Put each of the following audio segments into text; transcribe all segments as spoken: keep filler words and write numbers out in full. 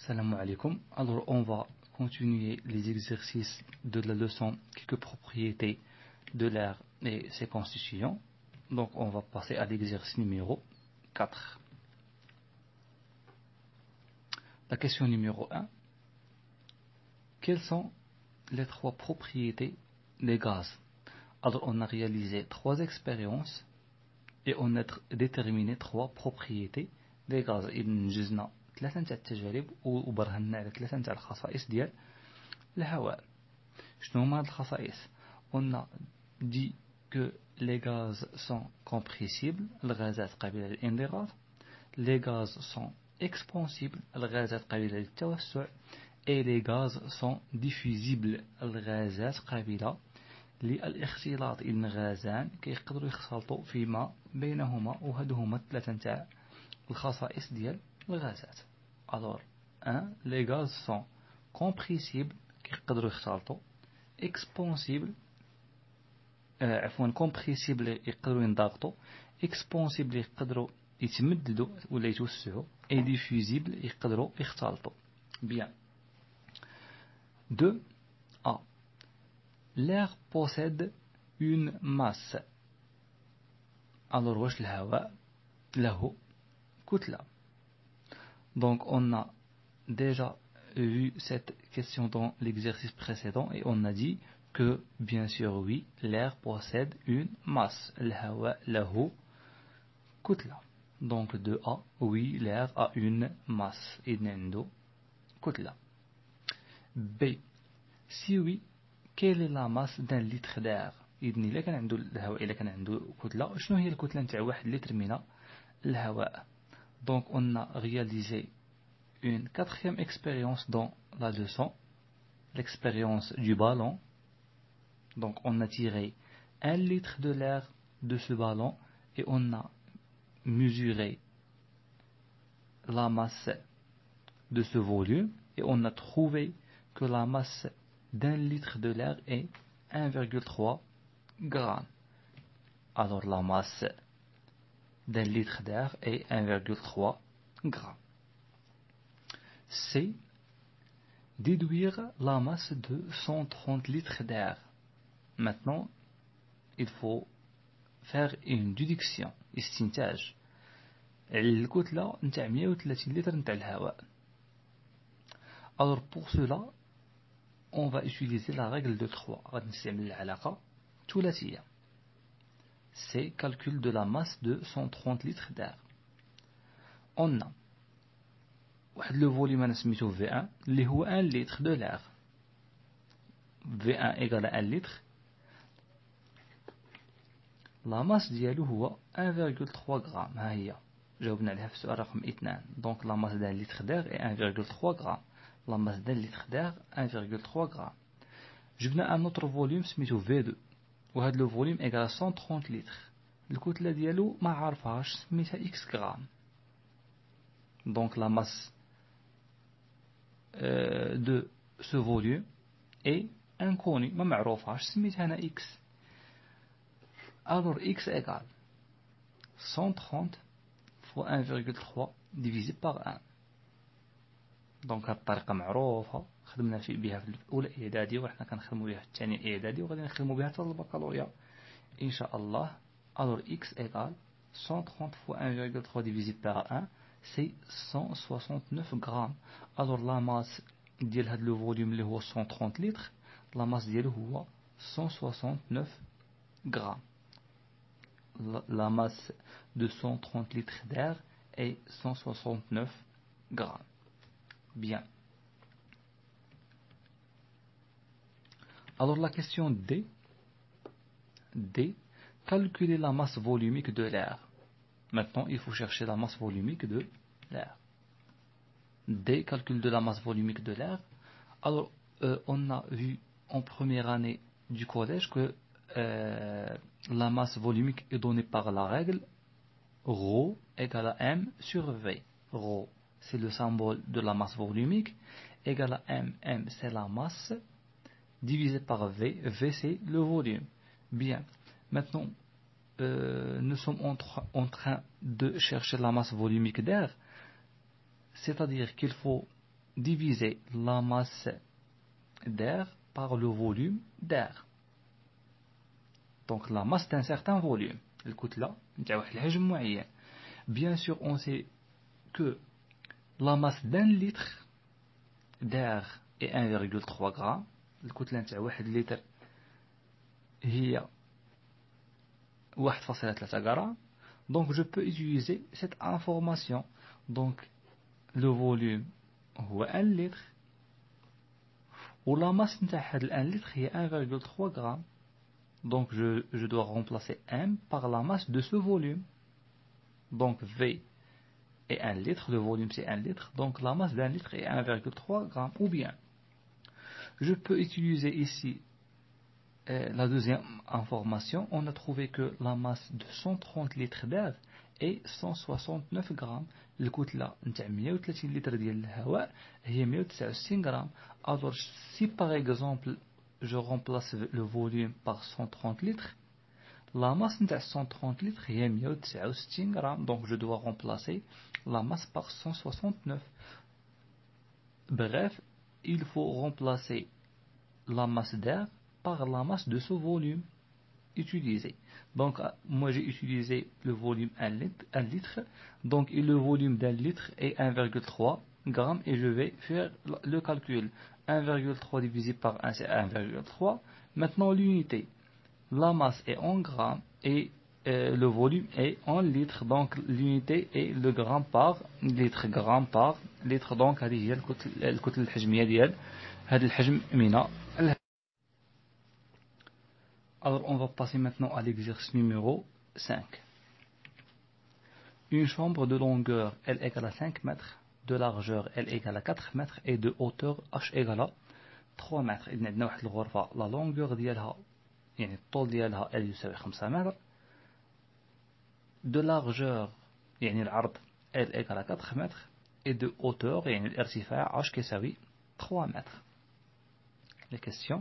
Salam alaikum. Alors on va continuer les exercices de la leçon quelques propriétés de l'air et ses constituants. Donc on va passer à l'exercice numéro quatre. La question numéro un. Quelles sont les trois propriétés des gaz? Alors on a réalisé trois expériences et on a déterminé trois propriétés des gaz. إذن جزنا ثلاثة نتاع التجارب وبرهنا على ثلاثة نتاع الخصائص ديال الهواء. شنو هما هاد الخصائص؟ On a dit que les gaz sont compressibles, الغازات قابلة للانضغاط. Les gaz sont expansibles, الغازات قابلة للتوسع. Et les gaz sont diffusibles, الغازات قابلة للاختلاط. إن غازان كيقدروا يختلطوا فيما بينهما وهادو هما الثلاثة نتاع الخصائص ديال الغازات. Alors un, les gaz sont compressibles كيقدروا يختلطوا. expansibles آه عفوا compressibles يقدروا ينضغطوا. expansibles يقدروا يتمددوا ولا يتوسعوا. et diffusibles يقدروا يختلطوا. Bien. deux. A. L'air possède une masse. Alors واش الهواء له كتلة. Donc on a déjà vu cette question dans l'exercice précédent et on a dit que bien sûr oui, l'air possède une masse. الهواء له كتلة. Donc de A, oui, l'air a une masse. إذن عنده كتلة. B. Si oui, quelle est la masse d'un litre d'air? إذن إلا كان عنده الهواء إلا كان عنده كتلة شنو هي الكتلة نتاع واحد لتر من الهواء؟ Donc on a réalisé une quatrième expérience dans la leçon, l'expérience du ballon. Donc on a tiré un litre de l'air de ce ballon et on a mesuré la masse de ce volume et on a trouvé que la masse d'un litre de l'air est un virgule trois grammes. Alors la masse d'un litre d'air est un virgule trois grammes. C. Déduire la masse de cent trente litres d'air. Maintenant, il faut faire une déduction, استنتاج. الكتلة نتاع مية وثلاثين لتر نتاع الهواء. Alors pour cela, on va utiliser la règle de trois. غادي نستعمل العلاقة ثلاثية. C'est calcul de la masse de cent trente litres d'air. On a واحد لو فوليوم انا سميتو في واحد اللي هو un litre de l'air. في واحد égale à un litre. la masse ديالو هو un virgule trois غرام. ها هي جاوبنا عليها في السؤال رقم اثنان. donc la masse d'un litre d'air est un virgule trois غرام. la masse d'un litre d'air un virgule trois غرام. جبنا un autre volume سميتو في اثنين وهذا لو فوليوم égale cent trente litres. الكتلة ديالو ما عارفهاش سميتها x غرام. donc la masse euh, de ce volume est inconnue ما معروفهاش سميتها أنا x. alors x égale cent trente fois un virgule trois divisé par un. donc هاد الطريقة معروفة خدمنا في بها في الأولى إعدادي وإحنا كنخدموا بها في الثاني إعدادي وغادي نخدموا بها حتى البكالوريا إن شاء الله. alors x égale cent trente fois un virgule trois divisé par un, c'est cent soixante-neuf grammes. alors la masse ديال هاد لو فوليوم اللي هو cent trente litres, la masse ديالو هو cent soixante-neuf grammes. la masse de cent trente litres d'air est cent soixante-neuf grammes. Bien. Alors la question D. D. Calculer la masse volumique de l'air. Maintenant, il faut chercher la masse volumique de l'air. D. Calcul de la masse volumique de l'air. Alors, euh, on a vu en première année du collège que euh, la masse volumique est donnée par la règle ρ égale à M sur V. ρ, c'est le symbole de la masse volumique, égale à M. M, c'est la masse, divisé par V. V, c'est le volume. Bien. Maintenant, euh, nous sommes en, tra en train de chercher la masse volumique d'air, c'est-à-dire qu'il faut diviser la masse d'air par le volume d'air. Donc la masse d'un certain volume. الكتلة نتاع واحد الحجم معين. Bien sûr, on sait que la masse d'un litre d'air est un virgule trois grammes. الكتلة نتاع واحد لتر هي واحد فاصلة ثلاثة غرام. Donc je peux utiliser cette information. Donc le volume هو un litre و la masse نتاع هاد un litre هي un virgule trois grammes. Donc je, je dois remplacer M par la masse de ce volume. Donc V est un litre, le volume c'est un litre, donc la masse d'un litre est un virgule trois grammes. Ou bien, je peux utiliser ici euh, la deuxième information. On a trouvé que la masse de cent trente litres d'air est cent soixante-neuf grammes. الكتلة نتاع مية وثلاثين لتر ديال الهواء هي مية وتسعة وستين غرام. Alors si par exemple je remplace le volume par cent trente litres, la masse de cent trente litres est مية وتسعة وستين grammes, donc je dois remplacer la masse par cent soixante-neuf. Bref, il faut remplacer la masse d'air par la masse de ce volume utilisé. Donc moi j'ai utilisé le volume un litre, un litre, donc le volume d'un litre est un virgule trois grammes et je vais faire le calcul. un virgule trois divisé par un c'est un virgule trois. Maintenant l'unité, la masse est en grammes et euh, le volume est en litres, donc l'unité est le gramme par litre, gramme par litre. donc هذه هي الكتلة الكتلة الحجمية ديال هذا الحجم من. Alors on va passer maintenant à l'exercice numéro cinq. Une chambre de longueur L égale à cinq mètres, de largeur L égale à quatre mètres et de hauteur H égale à trois mètres. إذن عندنا واحد الغرفة la longueur ديالها يعني الطول ديالها L يساوي خمسة متر، de largeur يعني العرض L égale à quatre mètres et de hauteur يعني الارتفاع H كيساوي trois mètres. Les questions.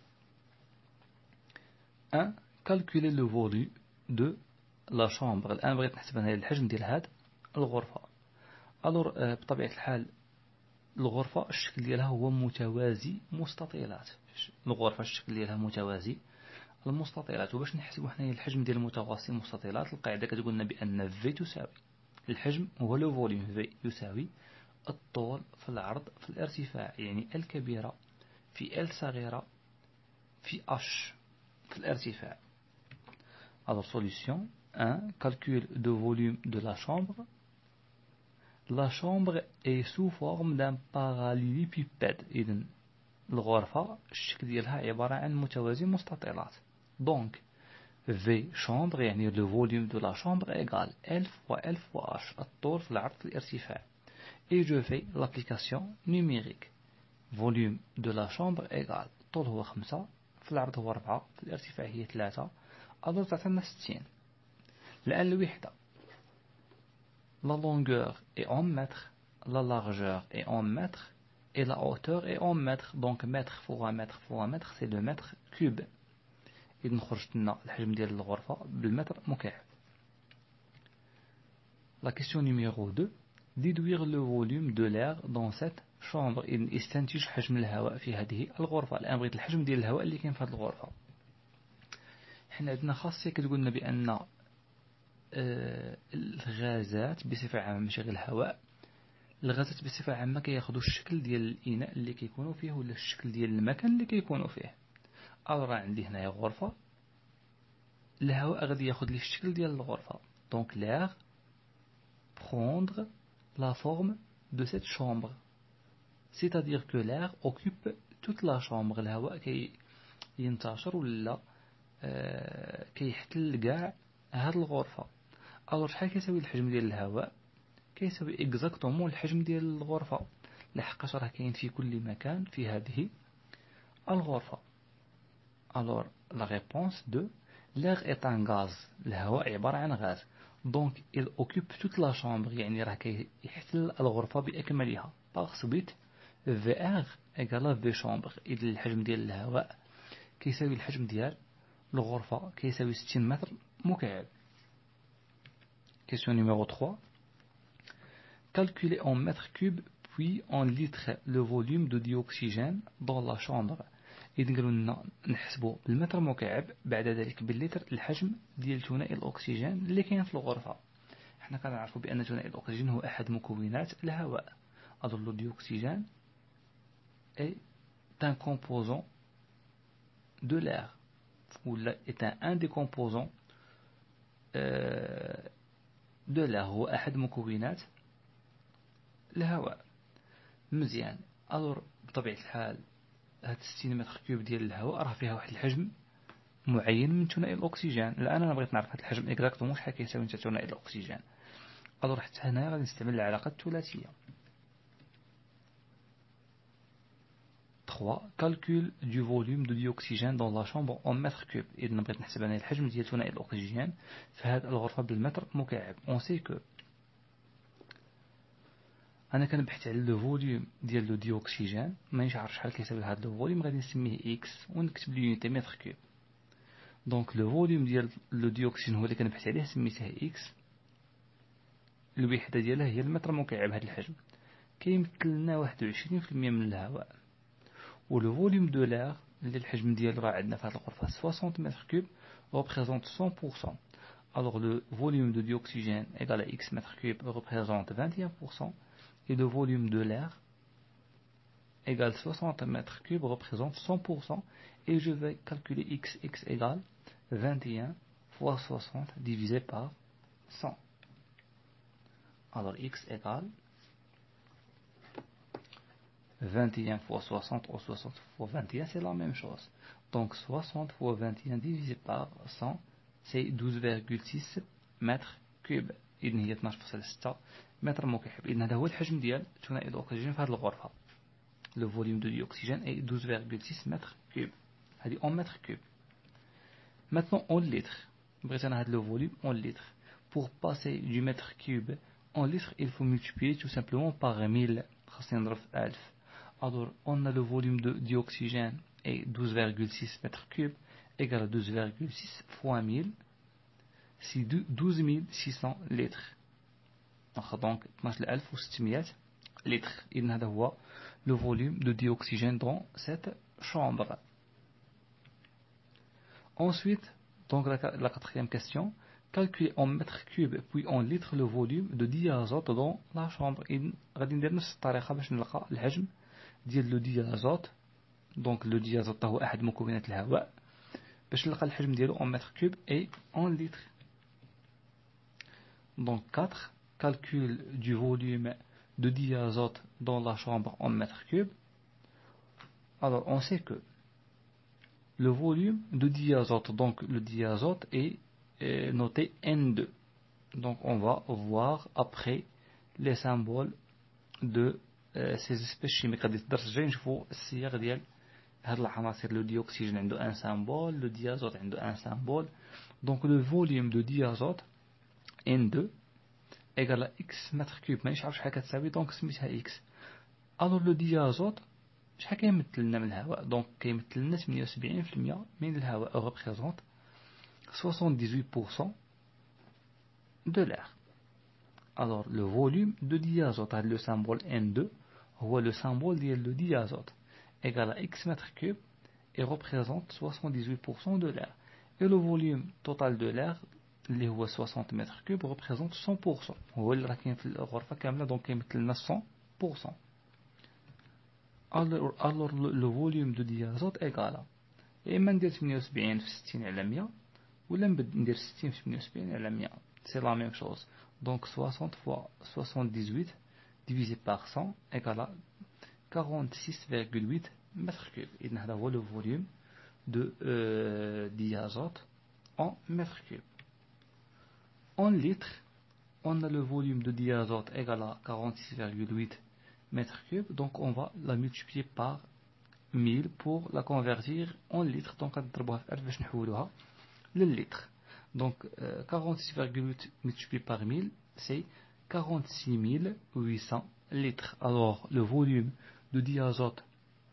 un. Calculer le volume de la chambre. الآن بغيت نحسب أنا الحجم ديال هاد الغرفة. ألور بطبيعة الحال الغرفة الشكل ديالها هو متوازي مستطيلات. الغرفة الشكل ديالها متوازي المستطيلات. وباش نحسبوا حنايا الحجم ديال المتوازي المستطيلات القاعدة كتقول لنا بأن في تساوي الحجم هو لو فوليوم في يساوي الطول في العرض في الارتفاع، يعني ال كبيرة في ال صغيرة في اش في الارتفاع. Alors solution un. Calcul de volume de la chambre. La chambre est sous forme d'un parallélépipède. إذن الغرفة الشكل ديالها عبارة عن متوازي مستطيلات. Donc V chambre يعني le volume de la chambre égale L fois L fois H الطول في العرض في الارتفاع. Et je fais l'application numérique. Volume de la chambre égale الطول هو خمسة في العرض هو أربعة في الارتفاع هي ثلاثة. أضرب تعطينا ستين. الآن الوحدة la longueur est en mètres, la largeur est en mètres et la hauteur est en mètres. Donc mètre fois mètre fois mètre c'est le mètre cube. إذن خرجت لنا الحجم ديال الغرفة بالمتر مكعب. La question numéro deux. Déduire le volume de l'air dans cette chambre. إذن استنتج حجم الهواء في هذه الغرفة. الآن بغيت الحجم ديال الهواء اللي كاين في هذه الغرفة. حنا عندنا خاصية كتقول لنا بأن آه الغازات بصفة عامة ماشي غير الهواء، الغازات بصفة عامة كياخذوا الشكل ديال الإناء اللي كيكونوا فيه ولا الشكل ديال المكان اللي كيكونوا فيه. أو راه عندي هنايا غرفة، الهواء غادي ياخذ لي الشكل ديال الغرفة. دونك l'air prendre la forme de cette chambre. C'est-à-dire que l'air occupe toute la chambre. الهواء كي ينتشر ولا آه كيحتل كاع هاد الغرفة. ألور شحال كيساوي الحجم ديال الهواء؟ كيساوي اكزاكتومون الحجم ديال الغرفة، لحقاش راه كاين في كل مكان في هذه الغرفة. Alors la réponse de l'air est un gaz. الهواء عبارة عن غاز. Donc il occupe toute la chambre يعني راه كيحتل الغرفة بأكملها. Par suite V R égale V chambre. إذا الحجم ديال الهواء كيساوي الحجم ديال الغرفة كيساوي ستين متر مكعب. Question numéro trois. Calculer en mètres cubes puis en litres le volume de dioxygène dans la chambre. إذا قالوا لنا نحسبوا بالمتر مكعب بعد ذلك باللتر الحجم ديال ثنائي الأكسجين اللي كاين في الغرفة. احنا كنعرفوا بأن ثنائي الأكسجين هو أحد مكونات الهواء. Alors le dioxygène est un composant de l'air ou est un, un des composants euh, de l'air. هو أحد مكونات الهواء. مزيان. alors بطبيعة الحال هاد ستين متر كيوب ديال الهواء راه فيها واحد الحجم معين من ثنائي الأكسجين. الآن أنا بغيت نعرف هاد الحجم إكزاكتومون شحال كيساوي ثنائي الأكسجين. alors حتى هنا غادي نستعمل العلاقة الثلاثية. trois. Calcul du volume de dioxygène dans la chambre en mètres cubes. إذا بغيت نحسب أنا الحجم ديال ثنائي الأكسجين في هذه الغرفة بالمتر مكعب. on sait que أنا كنبحث على لو فوليوم ديال لو ديوكسيجين، مانيش عارف شحال كيساوي هذا لو فوليوم، غادي نسميه إكس ونكتب لي يونيتي متر كيوب. دونك لو فوليوم ديال لو ديوكسيجين هو اللي كنبحث عليه سميته إكس، الوحدة ديالها هي المتر مكعب. هذا الحجم كيمثل لنا واحد وعشرين بالمئة من الهواء. ولو فوليوم دو لير اللي الحجم ديالو راه عندنا في هذه الغرفة ستين متر كيوب représente cent pour cent. Alors le volume de dioxygène égal à X mètres cubes représente vingt et un pour cent et le volume de l'air égale soixante mètres cubes représente cent pour cent, et je vais calculer X. X égale vingt et un fois soixante divisé par cent. Alors X égale vingt et un fois soixante ou soixante fois vingt et un, c'est la même chose. Donc soixante fois vingt et un divisé par cent, c'est douze virgule six mètres cubes. إذن هي اثناش فاصلة ستة متر مكعب. إذن هذا هو الحجم ديال ثنائي الأكسجين في هذه الغرفة. Le volume de dioxygène est douze virgule six mètres cubes. هذه en mètres cubes. Maintenant en litres. بغيت أنا هذا le volume en litres. Pour passer du mètre cube en litres, il faut multiplier tout simplement par mille. خاصني نضرب في ألف. Alors on a le volume de dioxygène est douze virgule six mètres cubes égale à douze virgule six fois mille, c'est douze mille six cents litres. Donc اثناش ألف وستمئة litres. إذن هذا هو le volume de dioxygène dans cette chambre. Ensuite, donc la, la quatrième question, calculer en mètres cubes puis en litres le volume de diazote dans la chambre. إذن غادي ندير نفس الطريقة باش نلقى الحجم ديال لو ديازوت. دونك لو ديازوت هو احد مكونات الهواء. باش نلقى الحجم ديالو en mètres cubes et en litres. Donc quatre. Calcul du volume de diazote dans la chambre en mètres cubes. Alors on sait que le volume de diazote, donc le diazote est, est noté N deux. Donc on va voir après les symboles de ces espèces chimiques. غادي الدرس الجاي نشوفوا السياق ديال هاد العناصر. لو ديوكسيجين عنده ان سامبول، لو ديازوت عنده ان سامبول. دونك لو فوليوم دو ديازوت N deux égal à X متر كيوب، مانيش عارف شحال كتساوي دونك سميتها X. الوغ لو ديازوت شحال كيمثل لنا من الهواء؟ دونك كيمثل لنا ثمانية وسبعين بالمئة من الهواء، représente soixante-dix-huit pour cent de l'air. Alors le volume de diazote, le symbole N deux هو le symbole ديال le diazote égal à X mètres cubes et représente soixante-dix-huit pour cent de l'air. Et le volume total de l'air اللي هو soixante mètres cubes représente cent pour cent. هو اللي راه كاين في الغرفة كاملة، دونك كيمثل لنا cent pour cent. Alors, alors le, le volume de diazote égal يا إما ندير ثمانية وسبعين في ستين على مية ولا ندير ستين في ثمانية وسبعين على مية. C'est la même chose. Donc soixante fois soixante-dix-huit divisé par cent égale à quarante-six virgule huit mètres cubes. إذن هذا هو le volume de euh, diazote en mètres cubes. En litres, on a le volume de diazote égal à quarante-six virgule huit mètres cubes, donc on va la multiplier par mille pour la convertir en litres. Donc نضربوها في ألف باش نحولوها للlitre. Donc euh, quarante-six virgule huit multiplié par mille, c'est quarante-six mille huit cents litres. Alors le volume de diazote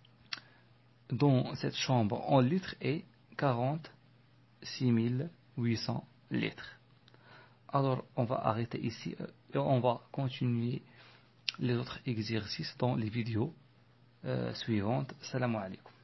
dans cette chambre en litres est quarante-six mille huit cents litres. Alors on va arrêter ici et on va continuer les autres exercices dans les vidéos euh, suivantes. Salam alaikum.